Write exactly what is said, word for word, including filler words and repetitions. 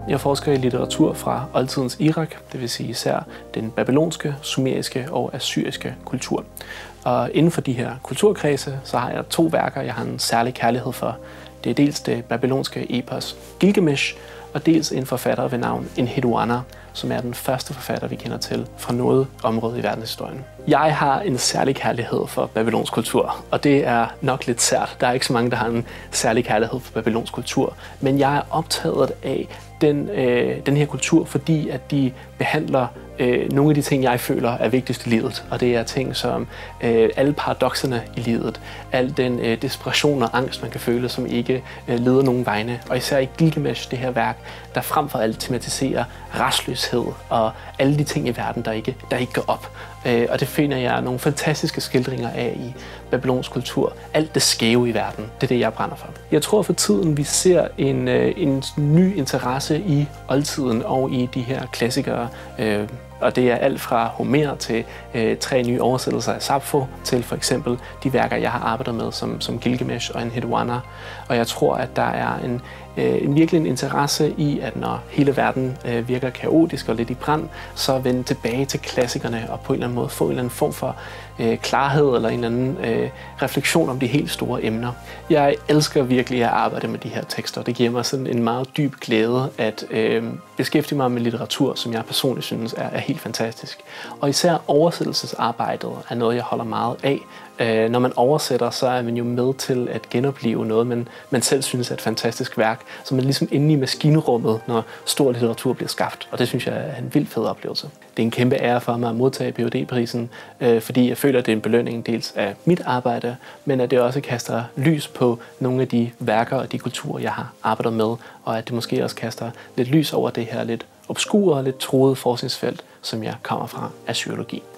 Jeg forsker i litteratur fra oldtidens Irak, det vil sige især den babylonske, sumeriske og assyriske kultur. Og inden for de her kulturkredse, så har jeg to værker, jeg har en særlig kærlighed for. Det er dels det babylonske epos Gilgamesh, og dels en forfatter ved navn Enheduanna, som er den første forfatter, vi kender til fra noget område i verdenshistorien. Jeg har en særlig kærlighed for babylonsk kultur, og det er nok lidt sært. Der er ikke så mange, der har en særlig kærlighed for babylonsk kultur, men jeg er optaget af den, øh, den her kultur, fordi at de behandler øh, nogle af de ting, jeg føler er vigtigst i livet. Og det er ting som øh, alle paradokserne i livet, al den øh, desperation og angst, man kan føle, som ikke øh, leder nogen vegne. Og især i Gilgamesh, det her værk, der frem for alt tematiserer restløshed og alle de ting i verden, der ikke, der ikke går op. Øh, og det finder jeg nogle fantastiske skildringer af i babylonsk kultur. Alt det skæve i verden, det er det, jeg brænder for. Jeg tror for tiden, vi ser en, øh, en ny interesse i oldtiden og i de her klassikere. Øh, Og det er alt fra Homer til øh, tre nye oversættelser af Sappho, til for eksempel de værker, jeg har arbejdet med, som, som Gilgamesh og Enheduanna. Og jeg tror, at der er en, øh, en virkelig en interesse i, at når hele verden øh, virker kaotisk og lidt i brand, så vende tilbage til klassikerne og på en eller anden måde få en eller anden form for øh, klarhed eller en eller anden øh, refleksion om de helt store emner. Jeg elsker virkelig at arbejde med de her tekster. Det giver mig sådan en meget dyb glæde at øh, beskæftige mig med litteratur, som jeg personligt synes er, er helt fantastisk. Og især oversættelsesarbejdet er noget, jeg holder meget af. Øh, når man oversætter, så er man jo med til at genopleve noget, man, man selv synes er et fantastisk værk, så man er ligesom inde i maskinrummet, når stor litteratur bliver skabt. Og det synes jeg er en vild fed oplevelse. Det er en kæmpe ære for mig at modtage P H D-prisen, øh, fordi jeg føler, at det er en belønning dels af mit arbejde, men at det også kaster lys på nogle af de værker og de kulturer, jeg har arbejdet med, og at det måske også kaster lidt lys over det her lidt obskure og lidt troede forskningsfelt, som jeg kommer fra, assyriologi.